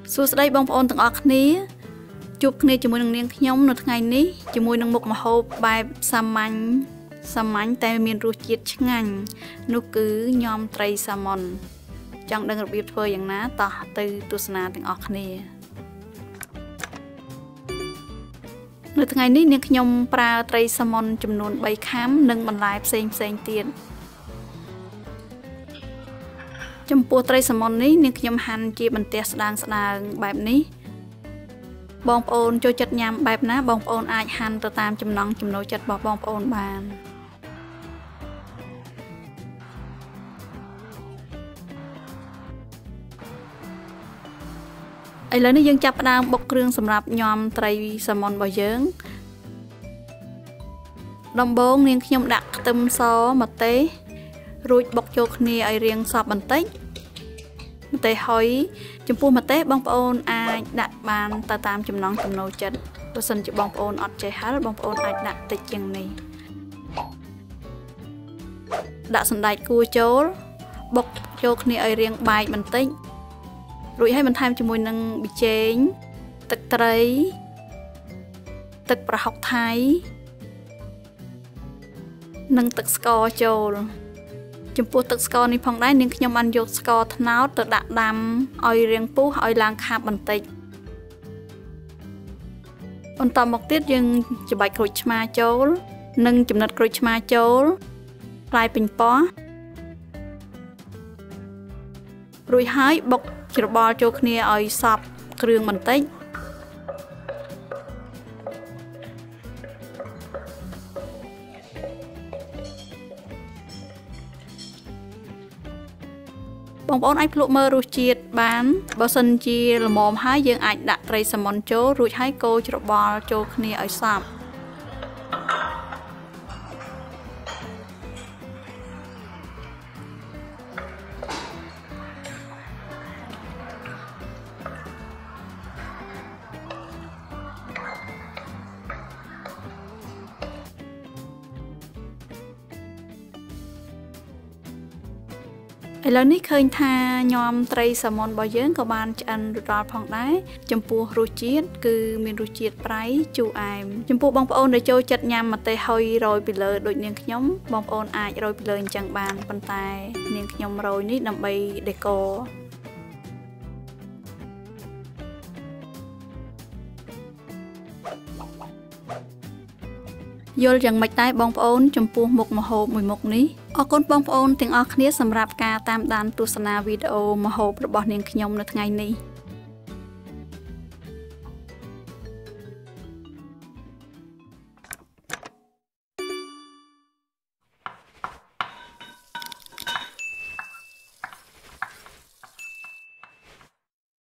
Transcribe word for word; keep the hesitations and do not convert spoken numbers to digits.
សួស្តីបងប្អូនទាំងអស់គ្នាជួបគ្នាជាមួយនឹងនាងខ្ញុំនៅថ្ងៃនេះជាមួយនឹងមុខម្ហូបបែបសាមញ្ញសាមញ្ញតែមានរសជាតិឆ្ងាញ់នោះគឺញ៉ាំត្រីសាម៉ុនចង់ដឹងរបៀបធ្វើយ៉ាងណាតោះទៅទស្សនាទាំងអស់គ្នានៅថ្ងៃនេះនាងខ្ញុំប្រើត្រីសាម៉ុនចំនួនបីខាំនិងបន្លែផ្សេងផ្សេងទៀតចំពោះត្រីសាម៉ុននេះនាងខ្ញុំហាន់ជាបន្ទះស្ដើងស្ដើងបែបនេះបងប្អូនចូលចិត្តញ៉ាំបែបណាបងប្អូនអាចហាន់ទៅតាមចំណង់ចំណូលចិត្តរបស់បងប្អូនបានឥឡូវនេះយើងចាប់ផ្ដើមបុកគ្រឿងសម្រាប់ញ៉ាំត្រីសាម៉ុនរបស់យើងដំបូងនាងខ្ញុំដាក់ខ្ទឹមសម្ទេសរួចបុកចូលគ្នាឲ្យរាងសព្វបន្តិចម្ទេសហុយចំពោះម្ទេសបងប្អូនអាចដាក់បានទៅតាមចំណង់ចំណូលចិត្តបើសិនជាបងប្អូនអត់ចេះហិលបងប្អូនអាចដាក់តិចជាងនេះដាក់សណ្តែកគួរចូលបុកចូលគ្នាឲ្យរាងបែកបន្តិចរួចឲ្យបន្ថែមជាមួយនឹងប៊ីចេងទឹកត្រីទឹកប្រហុកថៃនិងទឹកស្ករចូលចំពោះទឹកស្ករនេះផងដែរនាងខ្ញុំបានយកស្ករត្នោតទៅដាក់ដាំឲ្យរាងពុះឲ្យឡើងខាប់បន្តិចបន្តមកទៀតយើងច្របាច់ក្រូចឆ្មាចូលនិងចំណិតក្រូចឆ្មាចូលផ្លែប៉េងប៉ោះរួចហើយបុកច្របល់ចូលគ្នាឲ្យសព្វគ្រឿងបន្តិចបងប្អូនអាចភ្លក់មើលរសជាតិបានបើសិនជាល្មមហើយយើងអាចដាក់ត្រីសាម៉ុនចូលរួចហើយកូរច្របល់ចូលគ្នាឲ្យសព្វឥឡូវនេះឃើញថាញ៉ាំត្រីសាម៉ុនរបស់យើងក៏បានឆ្អិនរួចរាល់ផងដែរចំពោះរសជាតិគឺមានរសជាតិប្រៃជូរអែមចំពោះបងប្អូនដែលចូលចិត្តញ៉ាំម្ទេសហុយរោយពីលើដូចនាងខ្ញុំបងប្អូនអាចរោយពីលើអញ្ចឹងបានប៉ុន្តែនាងខ្ញុំរោយនេះដើម្បីដេកូយល់យ៉ាងម៉េចដែរបងប្អូនចំពោះមុខម្ហូបមួយមុខនេះអរគុណបងប្អូនទាំងអស់គ្នាសម្រាប់ការតាមដានទស្សនាវីដេអូម្ហូបរបស់នាងខ្ញុំនៅថ្ងៃនេះ